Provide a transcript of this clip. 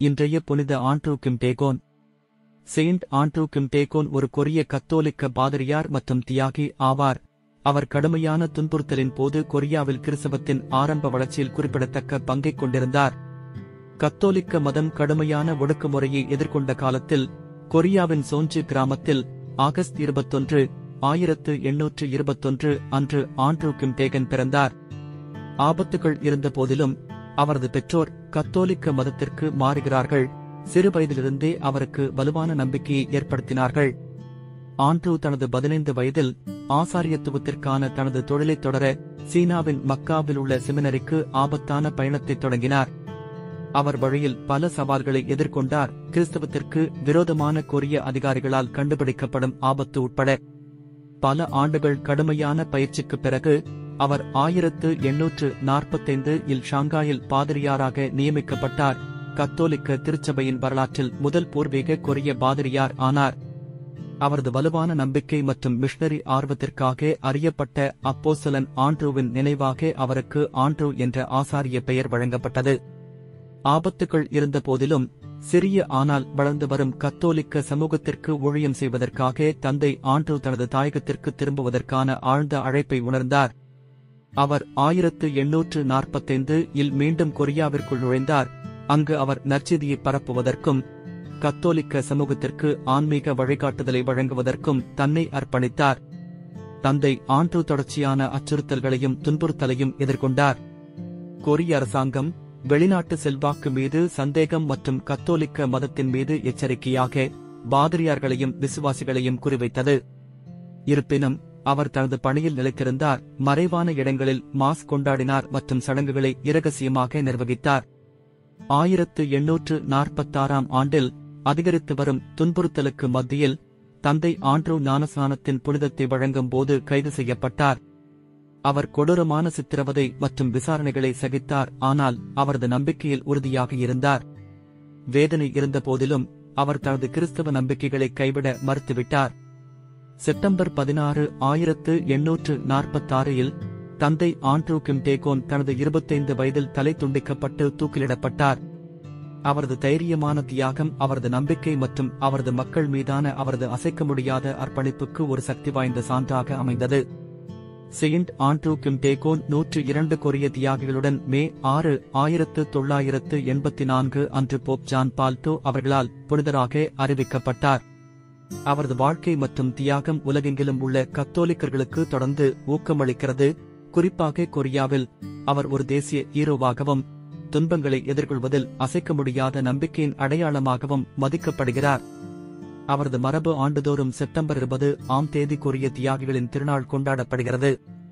இன்றைய புனித Andrew Kim Taegon. Saint Andrew Kim Taegon ஒரு கொரிய கத்தோலிக்க பாதிரியார் மற்றும் தியாகி ஆவார். அவர் கடுமையான துன்புறுத்தலின் போது கொரியாவில் கிறிஸ்தவத்தின் ஆரம்ப வளர்ச்சியில் குறிப்பிடத்தக்க பங்கைக் கொண்டிருந்தார். கத்தோலிக்க மதம் கடுமையான ஒடுக்குமுறையை எதிர்கொண்ட காலத்தில் கொரியாவின் சோஞ்சு கிராமத்தில் ஆகஸ்ட் 21, 1821 அன்று ஆண்ட்ரூ கிம் டேகன் பிறந்தார். ஆபத்துகள் இருந்த போதிலும் அவரது பெற்றோர் கத்தோலிக்க மதத்திற்கு மாறுகிறார்கள். சிறு வயதிலிருந்தே அவருக்கு வலுவான நம்பிக்கையை ஏற்படுத்தினார்கள். ஆண்ட்ரூ தனது 15 வயதில் ஆசாரியத்துவத்திற்கான தனது தொழிலைத் தொடர சீனாவின் மக்காவில் உள்ள செமினரிக்கு ஆபத்தான பயணத்தை தொடங்கினார். அவர் வழியில் பல சவால்களை எதிர்கொண்டார். கிறிஸ்தவத்திற்கு விரோதமான கொரிய அதிகாரிகளால் கண்டுபிடிக்கப்படும் ஆபத்து உட்பட பல ஆண்டுகள் கடுமையான பயிற்சிக்குப் பிறகு அவர் 1845 இல் ஷாங்காயில் பாதிரியாராக நியமிக்கப்பட்டார். கத்தோலிக்க திருச்சபையின் வரலாற்றில் முதல் பூர்வீக கொரிய பாதிரியார் ஆனார். அவரது வலுவான நம்பிக்கை மற்றும் மிஷனரி ஆர்வத்திற்காக அறியப்பட்ட அப்போஸ்தலன் ஆண்ட்ரூவின் நினைவாக அவருக்கு ஆண்ட்ரூ என்ற ஆசாரிய பெயர் வழங்கப்பட்டது. ஆபத்துகள் இருந்த போதிலும் சிறிய ஆனால் வளர்ந்து வரும் கத்தோலிக்க சமூகத்திற்கு ஊழியம் செய்வதற்காக தந்தை ஆண்ட்ரூ தனது தாயகத்திற்கு திரும்புவதற்கான ஆழ்ந்த அழைப்பை உணர்ந்தார். அவர் 1845 இல் மீண்டும் கொரியாவிற்குள் நுழைந்தார். அங்கு அவர் நற்செய்தியை பரப்புவதற்கும் கத்தோலிக்க சமூகத்திற்கு ஆன்மீக வழிகாட்டுதலை வழங்குவதற்கும் தன்னை அர்ப்பணித்தார். தந்தை ஆண்ட்ரூ தொடர்ச்சியான அச்சுறுத்தல்களையும் துன்புறுத்தலையும் எதிர்கொண்டார். கொரிய அரசாங்கம் வெளிநாட்டு செல்வாக்கு மீது சந்தேகம் மற்றும் கத்தோலிக்க மதத்தின் மீது எச்சரிக்கையாக பாதிரியார்களையும் விசுவாசிகளையும் குறிவைத்தது. இருப்பினும் அவர் தனது பணியில் நிலைத்திருந்தார். மறைவான இடங்களில் மாஸ் கொண்டாடினார் மற்றும் சடங்குகளை இரகசியமாக நிர்வகித்தார். 1846 ஆண்டில் அதிகரித்து வரும் துன்புறுத்தலுக்கு மத்தியில் தந்தை ஆண்ட்ரூ ஞானஸ்நானத்தின் புனிதத்தை வழங்கும் போது கைது செய்யப்பட்டார். அவர் கொடூரமான சித்திரவதை மற்றும் விசாரணைகளை சகித்தார். ஆனால் அவரது நம்பிக்கையில் உறுதியாக இருந்தார். வேதனை இருந்த போதிலும் அவர் தனது கிறிஸ்தவ நம்பிக்கைகளை கைவிட மறுத்துவிட்டார். செப்டம்பர் 16, 1846 இல் தந்தை ஆண்ட்ரூ கிம் டேகோன் தனது 25 வயதில் தலை துண்டிக்கப்பட்டு தூக்கிலிடப்பட்டார். அவரது தைரியமான தியாகம் அவரது நம்பிக்கை மற்றும் அவரது மக்கள் மீதான அவரது அசைக்க முடியாத அர்ப்பணிப்புக்கு ஒரு சக்தி வாய்ந்த சான்றாக அமைந்தது. செயின்ட் ஆண்ட்ரூ கிம் டேகோன் 102 கொரிய தியாகிகளுடன் மே 6, 1984 அன்று போப் ஜான் பால் II அவர்களால் புனிதராக அறிவிக்கப்பட்டார். அவரது வாழ்க்கை மற்றும் தியாகம் உலகெங்கிலும் உள்ள கத்தோலிக்கர்களுக்கு தொடர்ந்து ஊக்கமளிக்கிறது. குறிப்பாக கொரியாவில் அவர் ஒரு தேசிய ஹீரோவாகவும் துன்பங்களை எதிர்கொள்வதில் அசைக்க முடியாத நம்பிக்கையின் அடையாளமாகவும் மதிக்கப்படுகிறார். அவரது மரபு ஆண்டுதோறும் செப்டம்பர் 20 ஆம் தேதி கொரிய தியாகிகளின் திருநாள் கொண்டாடப்படுகிறது.